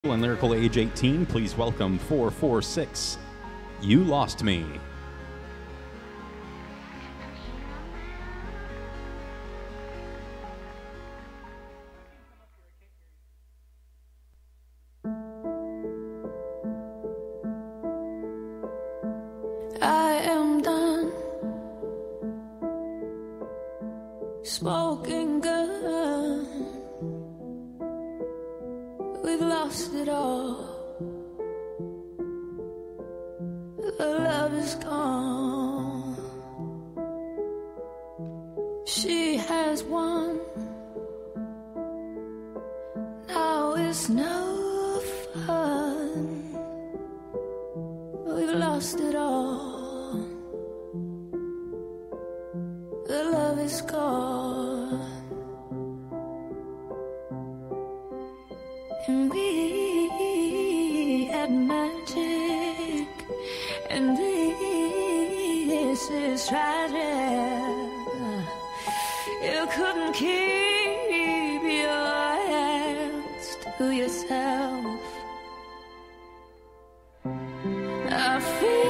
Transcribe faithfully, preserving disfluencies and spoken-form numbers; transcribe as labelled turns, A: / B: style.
A: And lyrical age eighteen, please welcome four four six. You Lost Me.
B: I am done smoking gun. We've lost it all. The love is gone. She has won. Now it's no fun. We've lost it all. The love is gone. And we had magic, and this is tragic. You couldn't keep your hands to yourself. I feel